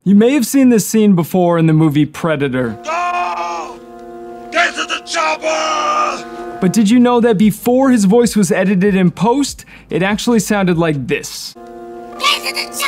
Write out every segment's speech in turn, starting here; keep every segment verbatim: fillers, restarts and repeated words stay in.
You may have seen this scene before in the movie Predator. Go! Get to the chopper! But did you know that before his voice was edited in post, it actually sounded like this? Get to the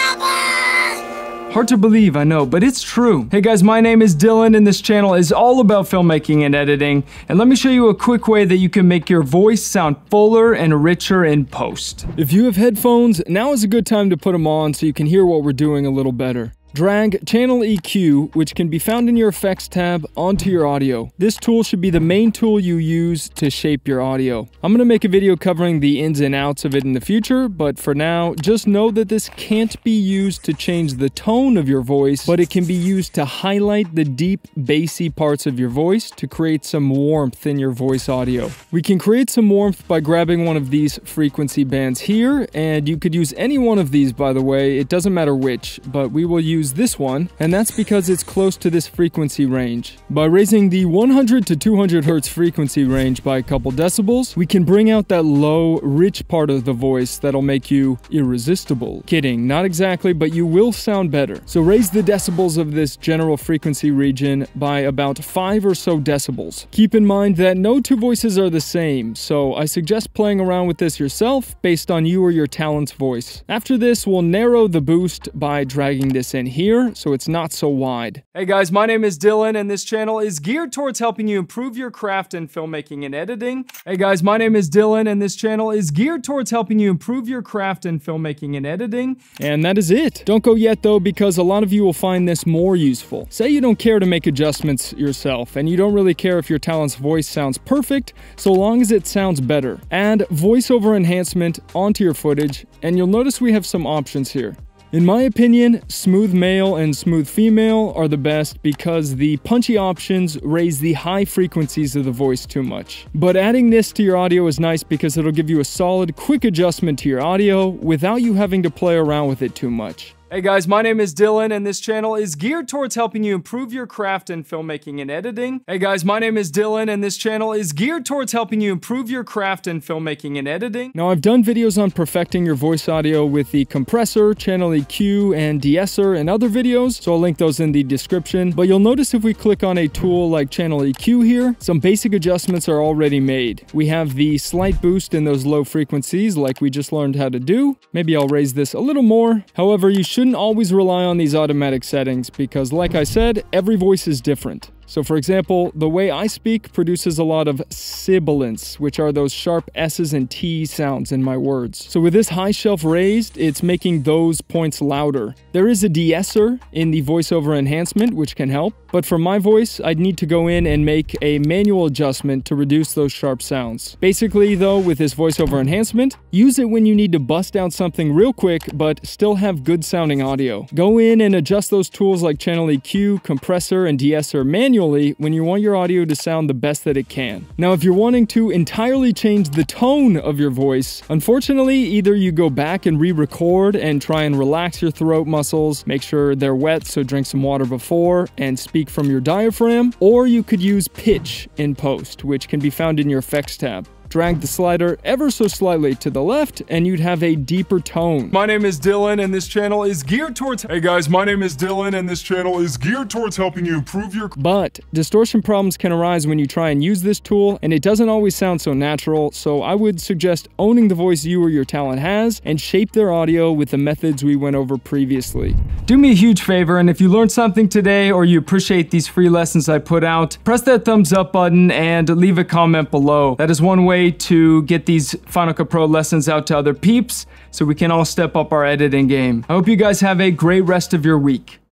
chopper! Hard to believe, I know, but it's true. Hey guys, my name is Dylan and this channel is all about filmmaking and editing. And let me show you a quick way that you can make your voice sound fuller and richer in post. If you have headphones, now is a good time to put them on so you can hear what we're doing a little better. Drag Channel E Q, which can be found in your Effects tab, onto your audio. This tool should be the main tool you use to shape your audio. I'm gonna make a video covering the ins and outs of it in the future, but for now, just know that this can't be used to change the tone of your voice, but it can be used to highlight the deep, bassy parts of your voice to create some warmth in your voice audio. We can create some warmth by grabbing one of these frequency bands here, and you could use any one of these, by the way, it doesn't matter which, but we will use this one, and that's because it's close to this frequency range. By raising the one hundred to two hundred hertz frequency range by a couple decibels, we can bring out that low, rich part of the voice that'll make you irresistible. Kidding, not exactly, but you will sound better. So raise the decibels of this general frequency region by about five or so decibels. Keep in mind that no two voices are the same, so I suggest playing around with this yourself based on you or your talent's voice. After this, we'll narrow the boost by dragging this in here so it's not so wide. Hey guys, my name is Dylan and this channel is geared towards helping you improve your craft in filmmaking and editing. Hey guys, my name is Dylan and this channel is geared towards helping you improve your craft in filmmaking and editing. And that is it. Don't go yet though, because a lot of you will find this more useful. Say you don't care to make adjustments yourself and you don't really care if your talent's voice sounds perfect so long as it sounds better. Add voiceover enhancement onto your footage and you'll notice we have some options here. In my opinion, smooth male and smooth female are the best because the punchy options raise the high frequencies of the voice too much. But adding this to your audio is nice because it'll give you a solid, quick adjustment to your audio without you having to play around with it too much. Hey guys, my name is Dylan and this channel is geared towards helping you improve your craft in filmmaking and editing. Hey guys, my name is Dylan and this channel is geared towards helping you improve your craft in filmmaking and editing. Now I've done videos on perfecting your voice audio with the compressor, channel E Q, and de-esser and other videos, so I'll link those in the description. But you'll notice if we click on a tool like channel E Q here, some basic adjustments are already made. We have the slight boost in those low frequencies like we just learned how to do. Maybe I'll raise this a little more. However, you should shouldn't always rely on these automatic settings because, like I said, every voice is different. So for example, the way I speak produces a lot of sibilants, which are those sharp S's and T's sounds in my words. So with this high shelf raised, it's making those points louder. There is a de-esser in the voiceover enhancement, which can help, but for my voice, I'd need to go in and make a manual adjustment to reduce those sharp sounds. Basically though, with this voiceover enhancement, use it when you need to bust out something real quick, but still have good sounding audio. Go in and adjust those tools like channel E Q, compressor, and de-esser manually when you want your audio to sound the best that it can. Now, if you're wanting to entirely change the tone of your voice, unfortunately, either you go back and re-record and try and relax your throat muscles, make sure they're wet, so drink some water before, and speak from your diaphragm, or you could use pitch in post, which can be found in your Effects tab. Drag the slider ever so slightly to the left and you'd have a deeper tone. My name is Dylan and this channel is geared towards- Hey guys, my name is Dylan and this channel is geared towards helping you improve your- But distortion problems can arise when you try and use this tool and it doesn't always sound so natural, so I would suggest owning the voice you or your talent has and shape their audio with the methods we went over previously. Do me a huge favor, and if you learned something today or you appreciate these free lessons I put out, press that thumbs up button and leave a comment below. That is one way to get these Final Cut Pro lessons out to other peeps so we can all step up our editing game. I hope you guys have a great rest of your week.